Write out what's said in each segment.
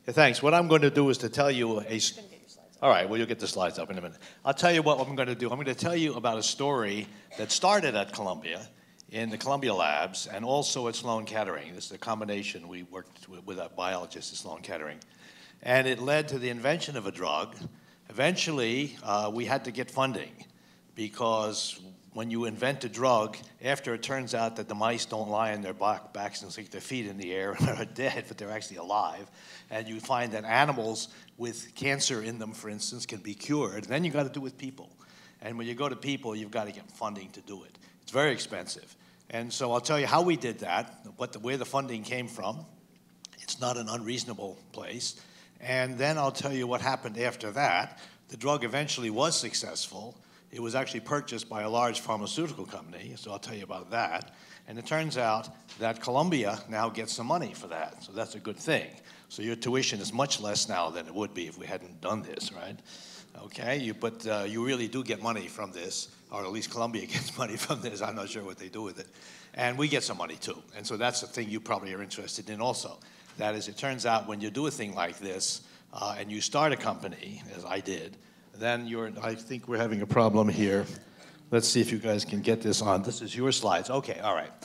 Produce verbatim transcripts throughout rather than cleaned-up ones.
Yeah, thanks. What I'm going to do is to tell you a... All right, well, you'll get the slides up in a minute. I'll tell you what I'm going to do. I'm going to tell you about a story that started at Columbia, in the Columbia Labs, and also at Sloan Kettering. This is a combination. We worked with, with a biologist at Sloan Kettering. And it led to the invention of a drug. Eventually, uh, we had to get funding, because when you invent a drug, after it turns out that the mice don't lie on their back, backs and stick their feet in the air and are dead, but they're actually alive, and you find that animals with cancer in them, for instance, can be cured, then you got to do it with people. And when you go to people, you've got to get funding to do it. It's very expensive. And so I'll tell you how we did that, what the, where the funding came from. It's not an unreasonable place. And then I'll tell you what happened after that. The drug eventually was successful. It was actually purchased by a large pharmaceutical company, so I'll tell you about that. And it turns out that Columbia now gets some money for that, so that's a good thing. So your tuition is much less now than it would be if we hadn't done this, right? Okay, you, but uh, you really do get money from this, or at least Columbia gets money from this. I'm not sure what they do with it. And we get some money too, and so that's the thing you probably are interested in also. That is, it turns out when you do a thing like this, uh, and you start a company, as I did, then you're, I think we're having a problem here. Let's see if you guys can get this on. This is your slides. Okay, all right.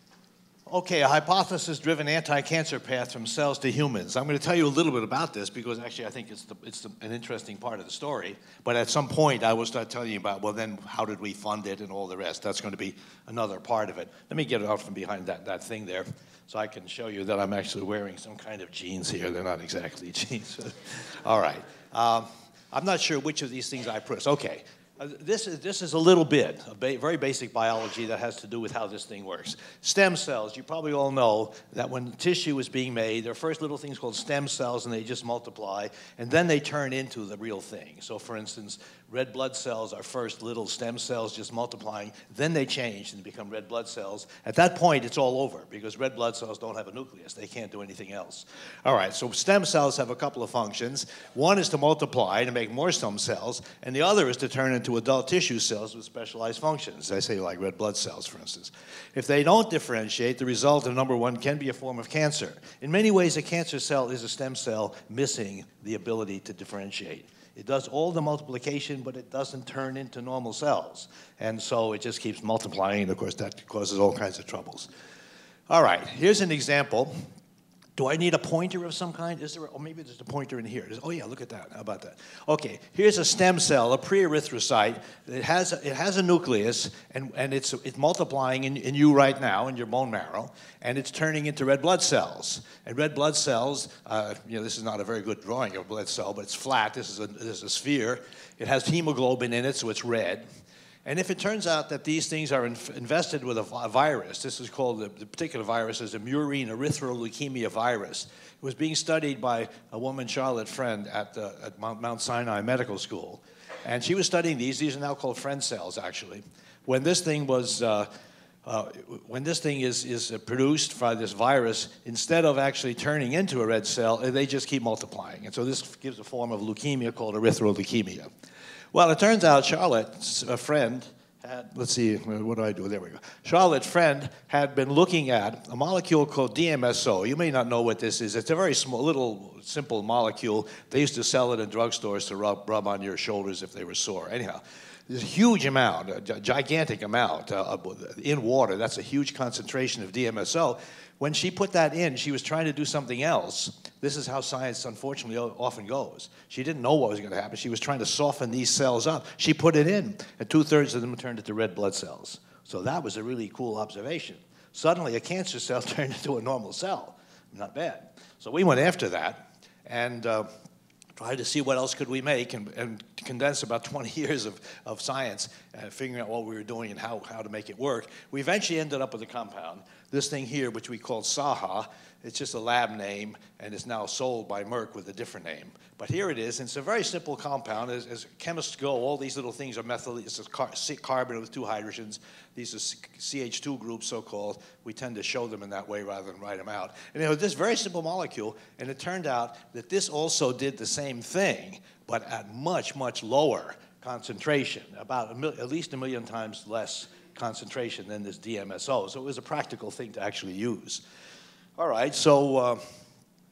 Okay, a hypothesis-driven anti-cancer path from cells to humans. I'm going to tell you a little bit about this because actually I think it's, the, it's the, an interesting part of the story. But at some point I will start telling you about, well, then how did we fund it and all the rest. That's going to be another part of it. Let me get it out from behind that, that thing there so I can show you that I'm actually wearing some kind of jeans here. They're not exactly jeans. All right. Um, I'm not sure which of these things I press. Okay. Uh, this is, this is a little bit of ba very basic biology that has to do with how this thing works. Stem cells, you probably all know that when tissue is being made, there are first little things called stem cells, and they just multiply, and then they turn into the real thing. So for instance, red blood cells are first little stem cells just multiplying, then they change and become red blood cells. At that point, it's all over, because red blood cells don't have a nucleus. They can't do anything else. All right, so stem cells have a couple of functions. One is to multiply, to make more stem cells, and the other is to turn into to adult tissue cells with specialized functions. I say like red blood cells, for instance. If they don't differentiate, the result of number one can be a form of cancer. In many ways, a cancer cell is a stem cell missing the ability to differentiate. It does all the multiplication, but it doesn't turn into normal cells. And so it just keeps multiplying, and of course that causes all kinds of troubles. All right, here's an example. Do I need a pointer of some kind? Is there, or maybe there's a pointer in here. There's, oh yeah, look at that. How about that? Okay, here's a stem cell, a pre-erythrocyte. It has a, it has a nucleus, and, and it's, it's multiplying in, in you right now, in your bone marrow, and it's turning into red blood cells. And red blood cells, uh, you know, this is not a very good drawing of a blood cell, but it's flat. This is a, this is a sphere. It has hemoglobin in it, so it's red. And if it turns out that these things are inf invested with a, a virus, this is called, the, the particular virus is a murine erythroleukemia virus. It was being studied by a woman, Charlotte Friend, at, the, at Mount, Mount Sinai Medical School. And she was studying these. These are now called Friend cells, actually. When this thing was, uh, uh, when this thing is, is produced by this virus, instead of actually turning into a red cell, they just keep multiplying. And so this gives a form of leukemia called erythroleukemia. Well, it turns out Charlotte, a friend, had, let's see, what do I do? There we go. Charlotte Friend had been looking at a molecule called D M S O. You may not know what this is. It's a very small, little, simple molecule. They used to sell it in drugstores to rub, rub on your shoulders if they were sore. Anyhow, there's a huge amount, a gigantic amount uh, in water. That's a huge concentration of D M S O. When she put that in, she was trying to do something else. This is how science, unfortunately, often goes. She didn't know what was going to happen. She was trying to soften these cells up. She put it in, and two-thirds of them turned into red blood cells. So that was a really cool observation. Suddenly, a cancer cell turned into a normal cell. Not bad. So we went after that, and uh, tried to see what else could we make, and, and condense about twenty years of, of science, uh, figuring out what we were doing and how, how to make it work. We eventually ended up with a compound. This thing here, which we called SAHA, it's just a lab name, and it's now sold by Merck with a different name. But here it is, and it's a very simple compound. As, as chemists go, all these little things are methyl, it's a car carbon with two hydrogens. These are C H two groups, so-called. We tend to show them in that way rather than write them out. And it was this very simple molecule, and it turned out that this also did the same thing, but at much, much lower concentration, about a mil at least a million times less concentration than this D M S O. So it was a practical thing to actually use. All right, so uh,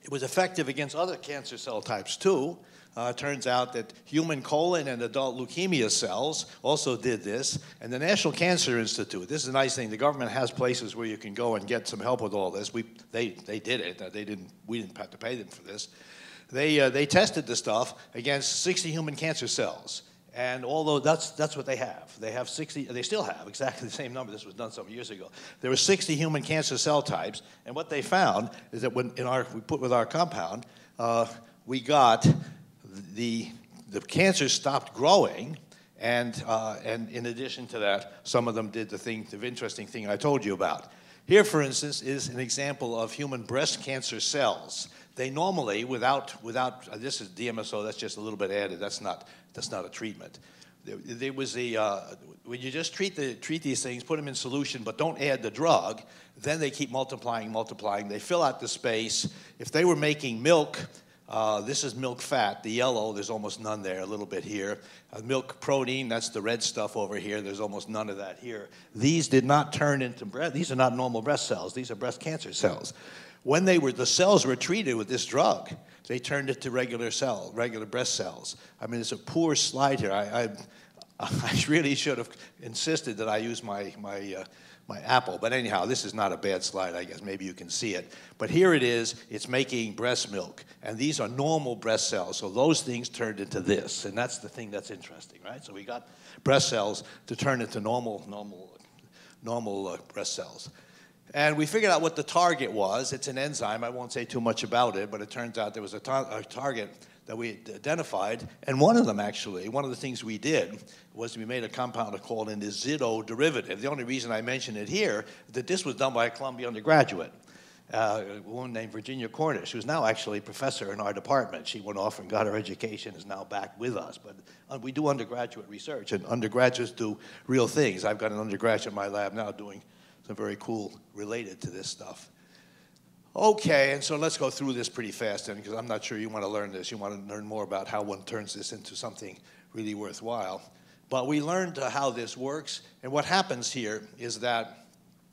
It was effective against other cancer cell types too. Uh, it turns out that human colon and adult leukemia cells also did this. And the National Cancer Institute, this is a nice thing. The government has places where you can go and get some help with all this. We, they, they did it. They didn't, we didn't have to pay them for this. They, uh, they tested the stuff against sixty human cancer cells. And although that's, that's what they have. They have sixty, they still have exactly the same number. This was done some years ago. There were sixty human cancer cell types. And what they found is that when in our, we put with our compound, uh, we got the, the cancer stopped growing. And, uh, and in addition to that, some of them did the thing, the interesting thing I told you about. Here, for instance, is an example of human breast cancer cells. They normally, without, without uh, this is D M S O, that's just a little bit added. That's not, that's not a treatment. There, there was a, uh, when you just treat, the, treat these things, put them in solution, but don't add the drug, then they keep multiplying, multiplying. They fill out the space. If they were making milk, uh, this is milk fat. The yellow, there's almost none there, a little bit here. Uh, milk protein, that's the red stuff over here. There's almost none of that here. These did not turn into breast. These are not normal breast cells. These are breast cancer cells. When they were, the cells were treated with this drug, they turned it to regular cell, regular breast cells. I mean, it's a poor slide here. I, I, I really should have insisted that I use my, my, uh, my Apple. But anyhow, this is not a bad slide, I guess. Maybe you can see it. But here it is. It's making breast milk. And these are normal breast cells. So those things turned into this. And that's the thing that's interesting, right? So we got breast cells to turn into normal, normal, normal uh, breast cells. And we figured out what the target was. It's an enzyme. I won't say too much about it, but it turns out there was a, tar a target that we identified. And one of them, actually, one of the things we did was we made a compound called an azido derivative. The only reason I mention it here is that this was done by a Columbia undergraduate, uh, a woman named Virginia Cornish, who's now actually a professor in our department. She went off and got her education, is now back with us. But uh, we do undergraduate research, and undergraduates do real things. I've got an undergraduate in my lab now doing some very cool related to this stuff. Okay, and so let's go through this pretty fast then, because I'm not sure you want to learn this. You want to learn more about how one turns this into something really worthwhile. But we learned uh, how this works, and what happens here is that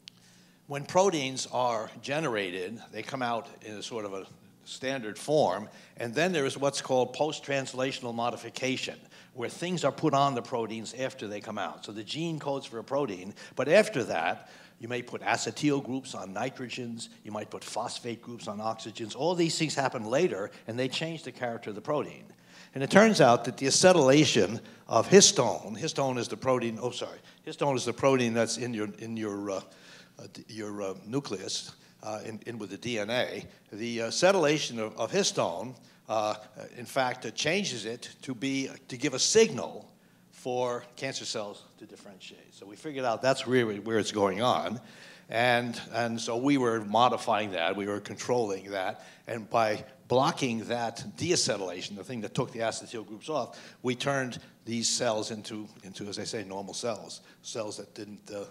when proteins are generated, they come out in a sort of a standard form, and then there is what's called post-translational modification, where things are put on the proteins after they come out. So the gene codes for a protein, but after that, you may put acetyl groups on nitrogens. You might put phosphate groups on oxygens. All these things happen later, and they change the character of the protein. And it turns out that the acetylation of histone, histone is the protein, oh, sorry, histone is the protein that's in your, in your, uh, uh, your uh, nucleus, uh, in, in with the D N A. The acetylation of, of histone, uh, in fact, uh, changes it to, be, to give a signal for cancer cells to differentiate. So we figured out that's really where it's going on. And, and so we were modifying that, we were controlling that, and by blocking that deacetylation, the thing that took the acetyl groups off, we turned these cells into, into as I say, normal cells, cells that didn't. Uh...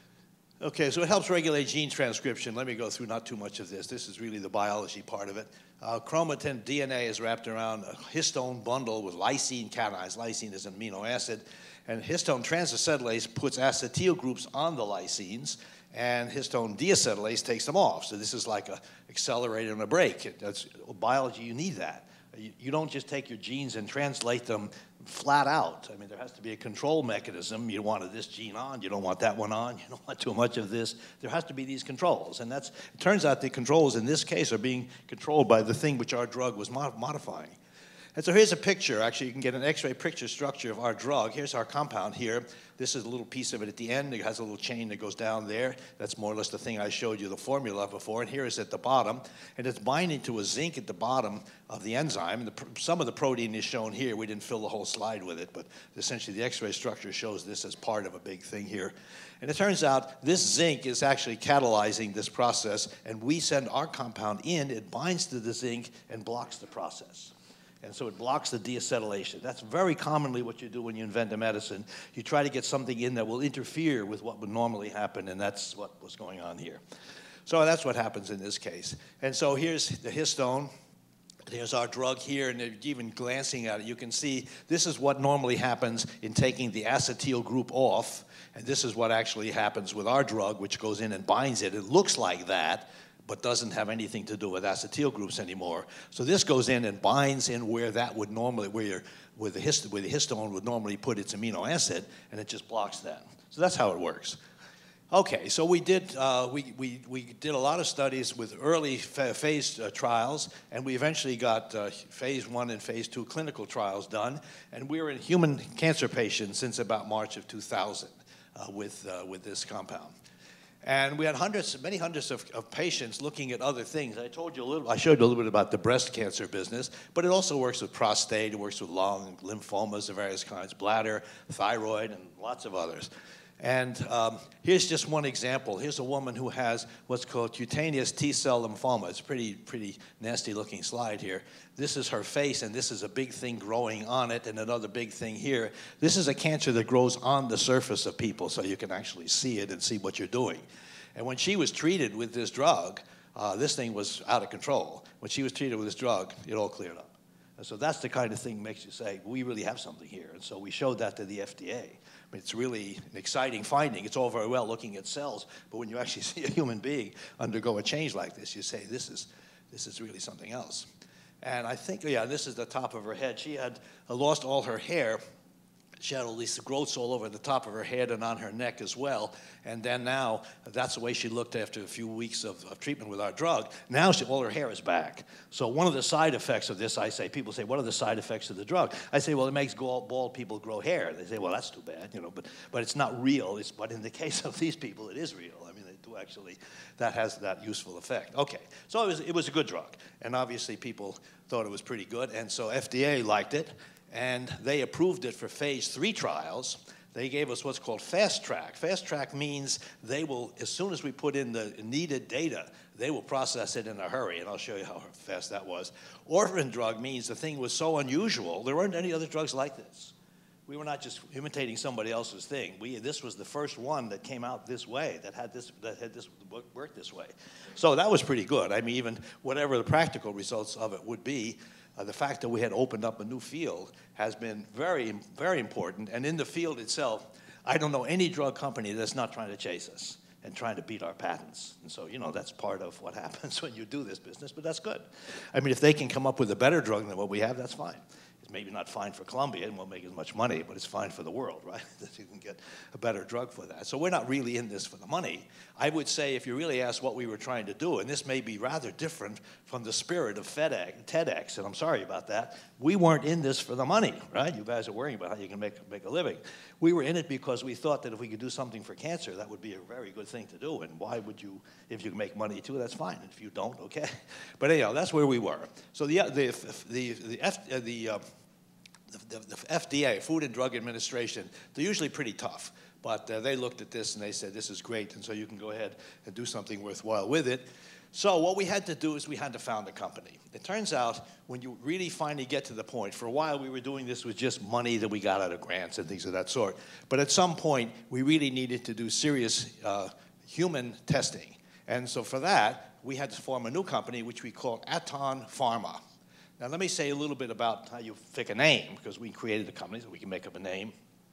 Okay, so it helps regulate gene transcription. Let me go through not too much of this. This is really the biology part of it. Uh, chromatin D N A is wrapped around a histone bundle with lysine cations. Lysine is an amino acid. And histone transacetylase puts acetyl groups on the lysines, and histone deacetylase takes them off. So this is like an accelerator and a brake. It, that's biology, you need that. You, you don't just take your genes and translate them flat out. I mean, there has to be a control mechanism. You want this gene on, you don't want that one on, you don't want too much of this. There has to be these controls. And that's, it turns out the controls in this case are being controlled by the thing which our drug was mod modifying. And so here's a picture. Actually, you can get an X-ray picture structure of our drug. Here's our compound here. This is a little piece of it at the end. It has a little chain that goes down there. That's more or less the thing I showed you the formula before. And here is at the bottom. And it's binding to a zinc at the bottom of the enzyme. And the, some of the protein is shown here. We didn't fill the whole slide with it, but essentially the X-ray structure shows this as part of a big thing here. And it turns out this zinc is actually catalyzing this process, and we send our compound in. It binds to the zinc and blocks the process. And so it blocks the deacetylation. That's very commonly what you do when you invent a medicine. You try to get something in that will interfere with what would normally happen, and that's what was going on here. So that's what happens in this case. And so here's the histone. There's our drug here, and even glancing at it, you can see this is what normally happens in taking the acetyl group off, and this is what actually happens with our drug, which goes in and binds it. It looks like that, but doesn't have anything to do with acetyl groups anymore. So this goes in and binds in where that would normally, where, you're, where, the, hist where the histone would normally put its amino acid, and it just blocks that. So that's how it works. Okay, so we did, uh, we, we, we did a lot of studies with early phase uh, trials, and we eventually got uh, phase one and phase two clinical trials done, and we were in human cancer patients since about March of two thousand uh, with, uh, with this compound. And we had hundreds, many hundreds of, of patients looking at other things. I told you a little, I showed you a little bit about the breast cancer business, but it also works with prostate, it works with lung, lymphomas of various kinds, bladder, thyroid, and lots of others. And um, here's just one example. Here's a woman who has what's called cutaneous T-cell lymphoma. It's a pretty, pretty nasty-looking slide here. This is her face, and this is a big thing growing on it, and another big thing here. This is a cancer that grows on the surface of people, so you can actually see it and see what you're doing. And when she was treated with this drug, uh, this thing was out of control. When she was treated with this drug, it all cleared up. And so that's the kind of thing that makes you say, we really have something here. And so we showed that to the F D A. It's really an exciting finding. It's all very well looking at cells, but when you actually see a human being undergo a change like this, you say, this is, this is really something else. And I think, yeah, this is the top of her head. She had lost all her hair. She had all these growths all over the top of her head and on her neck as well. And then now, that's the way she looked after a few weeks of, of treatment with our drug. Now she, all her hair is back. So one of the side effects of this, I say, people say, what are the side effects of the drug? I say, well, it makes bald, bald people grow hair. They say, well, that's too bad, you know, but, but it's not real. It's, but in the case of these people, it is real. I mean, they do actually, that has that useful effect. Okay, so it was, it was a good drug. And obviously people thought it was pretty good. And so F D A liked it. And they approved it for phase three trials. They gave us what's called fast track. Fast track means they will, as soon as we put in the needed data, they will process it in a hurry, and I'll show you how fast that was. Orphan drug means the thing was so unusual, there weren't any other drugs like this. We were not just imitating somebody else's thing. We, this was the first one that came out this way, that had this, that had this worked this way. So that was pretty good. I mean, even whatever the practical results of it would be, Uh, the fact that we had opened up a new field has been very, very important. And in the field itself, I don't know any drug company that's not trying to chase us and trying to beat our patents. And so, you know, that's part of what happens when you do this business, but that's good. I mean, if they can come up with a better drug than what we have, that's fine. It's maybe not fine for Columbia and won't make as much money, but it's fine for the world, right? That you can get a better drug for that. So we're not really in this for the money. I would say if you really ask what we were trying to do, and this may be rather different from the spirit of FedEx, TEDx, and I'm sorry about that, we weren't in this for the money, right? You guys are worrying about how you can make, make a living. We were in it because we thought that if we could do something for cancer, that would be a very good thing to do. And why would you, if you can make money too, that's fine. If you don't, okay. But anyhow, that's where we were. So the, the, the, the, F, the uh, The, the, the F D A, Food and Drug Administration, they're usually pretty tough. But uh, they looked at this and they said, this is great, and so you can go ahead and do something worthwhile with it. So what we had to do is we had to found a company. It turns out when you really finally get to the point, for a while we were doing this with just money that we got out of grants and things of that sort. But at some point, we really needed to do serious uh, human testing. And so for that, we had to form a new company, which we called Aton Pharma. Now, let me say a little bit about how you pick a name, because we created a company so we can make up a name.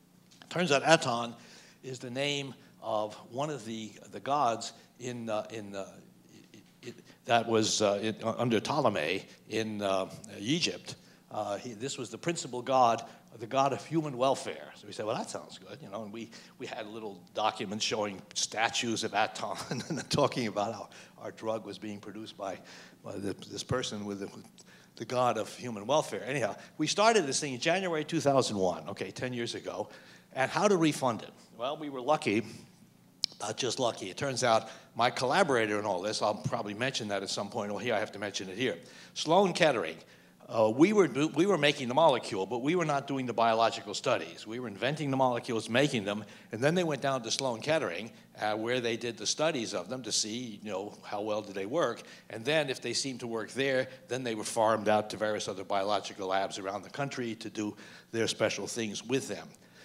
Turns out Aton is the name of one of the, the gods in, uh, in, uh, it, that was uh, it, under Ptolemy in uh, Egypt. Uh, he, this was the principal god, the god of human welfare. So we said, well, that sounds good, you know, and we, we had little documents showing statues of Aton and talking about how our drug was being produced by, by the, this person with the, the god of human welfare. Anyhow, we started this thing in January two thousand one, okay, ten years ago. And how to refund it? Well, we were lucky, not just lucky. It turns out my collaborator in all this, I'll probably mention that at some point, or here I have to mention it here, Sloan Kettering. Uh, we, were, we were making the molecule, but we were not doing the biological studies. We were inventing the molecules, making them, and then they went down to Sloan Kettering, uh, where they did the studies of them to see, you know, how well did they work. And then if they seemed to work there, then they were farmed out to various other biological labs around the country to do their special things with them.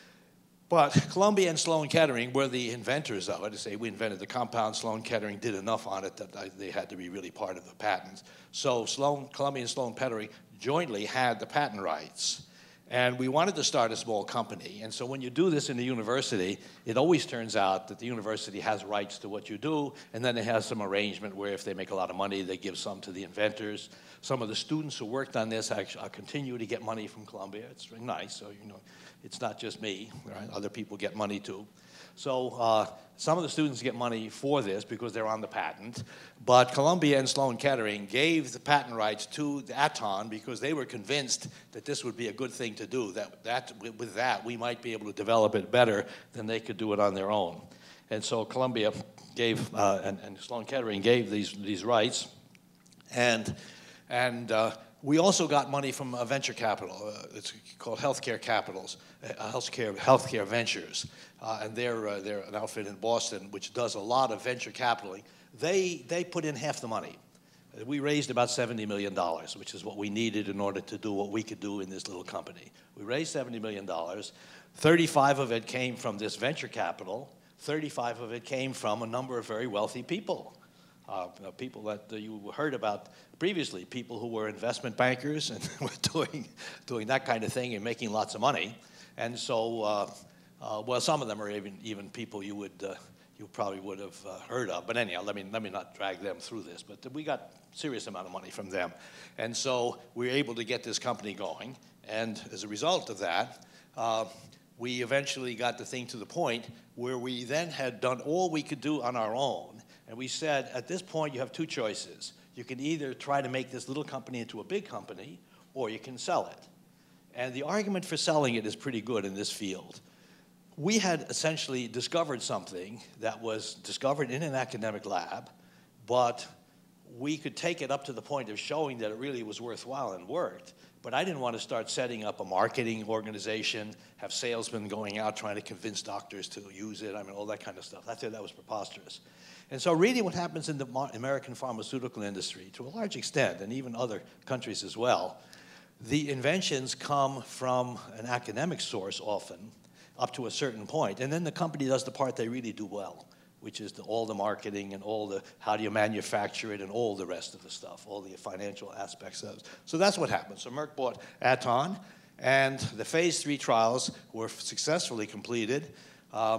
But Columbia and Sloan Kettering were the inventors of it. To say we invented the compound, Sloan Kettering did enough on it that they had to be really part of the patent. So Sloan, Columbia and Sloan Kettering jointly had the patent rights. And we wanted to start a small company. And so when you do this in the university, it always turns out that the university has rights to what you do, and then it has some arrangement where if they make a lot of money, they give some to the inventors. Some of the students who worked on this actually continue to get money from Columbia. It's really nice, so you know, it's not just me, right? Other people get money too. So uh, some of the students get money for this because they're on the patent, but Columbia and Sloan Kettering gave the patent rights to Aton because they were convinced that this would be a good thing to do, that, that with that we might be able to develop it better than they could do it on their own. And so Columbia gave, uh, and, and Sloan Kettering gave these, these rights, and, and uh, we also got money from uh, venture capital. Uh, it's called Healthcare Capitals, uh, Healthcare, Healthcare Ventures. Uh, and they're, uh, they're an outfit in Boston which does a lot of venture capitaling. They, they put in half the money. We raised about seventy million dollars, which is what we needed in order to do what we could do in this little company. We raised seventy million dollars. thirty-five of it came from this venture capital. thirty-five of it came from a number of very wealthy people. Uh, people that uh, you heard about previously, people who were investment bankers and were doing, doing that kind of thing and making lots of money. And so, uh, uh, well, some of them are even, even people you would, uh, you probably would have uh, heard of. But anyhow, let me, let me not drag them through this. But we got a serious amount of money from them. And so we were able to get this company going. And as a result of that, uh, we eventually got the thing to the point where we then had done all we could do on our own. And we said, at this point, you have two choices. You can either try to make this little company into a big company, or you can sell it. And the argument for selling it is pretty good in this field. We had essentially discovered something that was discovered in an academic lab, but we could take it up to the point of showing that it really was worthwhile and worked. But I didn't want to start setting up a marketing organization, have salesmen going out trying to convince doctors to use it, I mean, all that kind of stuff. I thought that was preposterous. And so really what happens in the American pharmaceutical industry, to a large extent, and even other countries as well, the inventions come from an academic source often, up to a certain point, and then the company does the part they really do well, which is the, all the marketing and all the how do you manufacture it and all the rest of the stuff, all the financial aspects of it. So that's what happened. So Merck bought Aton, and the phase three trials were successfully completed. Um,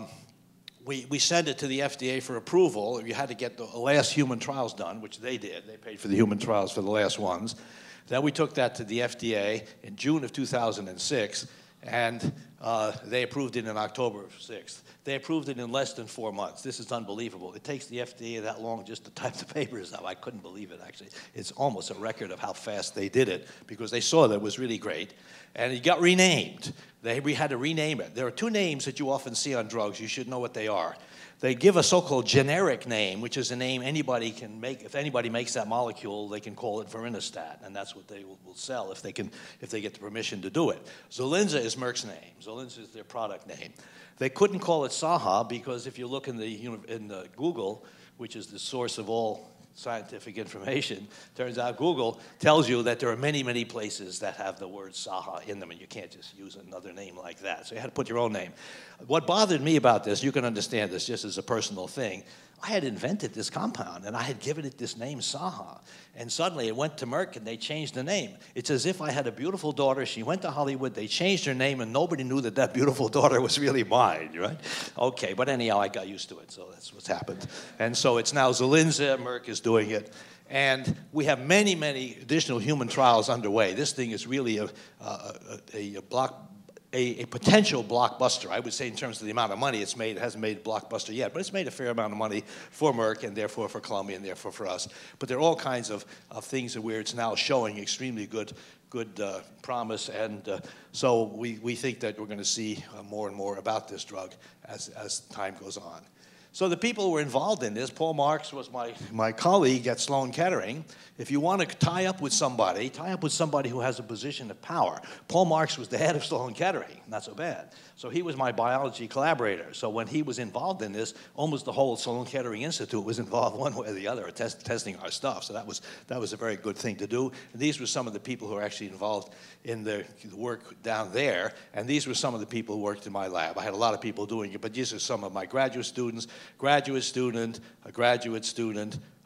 we, we sent it to the F D A for approval. You had to get the last human trials done, which they did. They paid for the human trials for the last ones. Then we took that to the F D A in June of two thousand six, and uh, they approved it in October sixth. They approved it in less than four months. This is unbelievable. It takes the F D A that long just to type the papers up. I couldn't believe it, actually. It's almost a record of how fast they did it because they saw that it was really great. And it got renamed. They, we had to rename it. There are two names that you often see on drugs. You should know what they are. They give a so-called generic name, which is a name anybody can make. If anybody makes that molecule, they can call it Verinostat, and that's what they will, will sell if they can, if they get the permission to do it. Zolinza is Merck's name. Zolinza is their product name. They couldn't call it Saha because if you look in the in the Google, which is the source of all scientific information, turns out Google tells you that there are many, many places that have the word Saha in them, and you can't just use another name like that. So you had to put your own name. What bothered me about this, you can understand this just as a personal thing, I had invented this compound, and I had given it this name, Saha. And suddenly it went to Merck, and they changed the name. It's as if I had a beautiful daughter. She went to Hollywood. They changed her name, and nobody knew that that beautiful daughter was really mine, right? Okay, but anyhow, I got used to it, so that's what's happened. And so it's now Zolinza. Merck is doing it. And we have many, many additional human trials underway. This thing is really a, a, a, a block. A, a potential blockbuster, I would say, in terms of the amount of money it's made. It hasn't made a blockbuster yet, but it's made a fair amount of money for Merck and therefore for Columbia and therefore for us. But there are all kinds of, of things where it's now showing extremely good, good uh, promise, and uh, so we, we think that we're going to see uh, more and more about this drug as, as time goes on. So the people who were involved in this, Paul Marks was my, my colleague at Sloan Kettering. If you want to tie up with somebody, tie up with somebody who has a position of power. Paul Marks was the head of Sloan Kettering, not so bad. So he was my biology collaborator. So when he was involved in this, almost the whole Sloan Kettering Institute was involved one way or the other, test, testing our stuff. So that was, that was a very good thing to do. And these were some of the people who were actually involved in the, the work down there. And these were some of the people who worked in my lab. I had a lot of people doing it, but these are some of my graduate students, graduate student, a graduate student,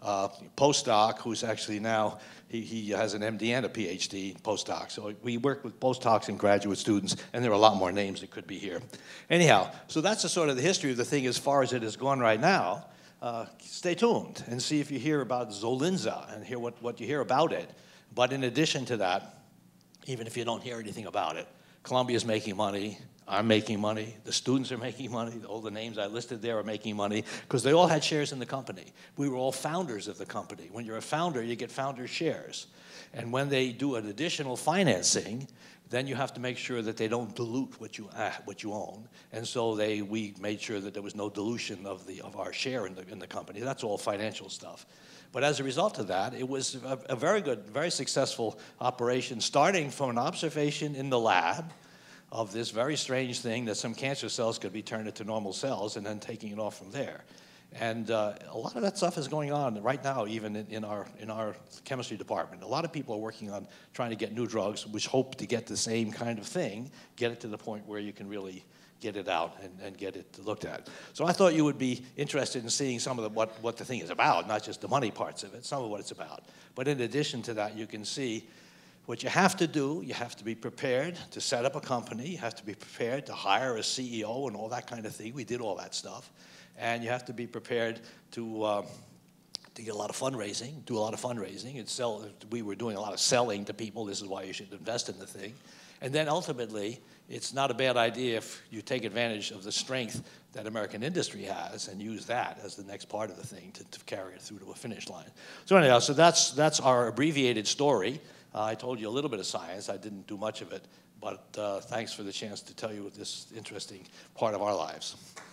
uh, postdoc who's actually now, he, he has an M D and a P H D postdoc. So we work with postdocs and graduate students, and there are a lot more names that could be here. Anyhow, so that's the sort of the history of the thing as far as it has gone right now. Uh, stay tuned and see if you hear about Zolinza and hear what, what you hear about it. But in addition to that, even if you don't hear anything about it, Columbia is making money. I'm making money. The students are making money. All the names I listed there are making money because they all had shares in the company. We were all founders of the company. When you're a founder, you get founder shares. And when they do an additional financing, then you have to make sure that they don't dilute what you uh, what you own. And so they we made sure that there was no dilution of the of our share in the in the company. That's all financial stuff. But as a result of that, it was a, a very good, very successful operation, starting from an observation in the lab of this very strange thing that some cancer cells could be turned into normal cells, and then taking it off from there. And uh, a lot of that stuff is going on right now, even in, in our in our chemistry department. A lot of people are working on trying to get new drugs, which hope to get the same kind of thing, get it to the point where you can really get it out and, and get it looked at. So I thought you would be interested in seeing some of the, what, what the thing is about, not just the money parts of it, some of what it's about. But in addition to that, you can see what you have to do. You have to be prepared to set up a company. You have to be prepared to hire a C E O and all that kind of thing. We did all that stuff. And you have to be prepared to, uh, to get a lot of fundraising, do a lot of fundraising. And sell, we were doing a lot of selling to people. This is why you should invest in the thing. And then ultimately, it's not a bad idea if you take advantage of the strength that American industry has and use that as the next part of the thing to, to carry it through to a finish line. So anyhow, so that's, that's our abbreviated story. Uh, I told you a little bit of science. I didn't do much of it. But uh, thanks for the chance to tell you this interesting part of our lives.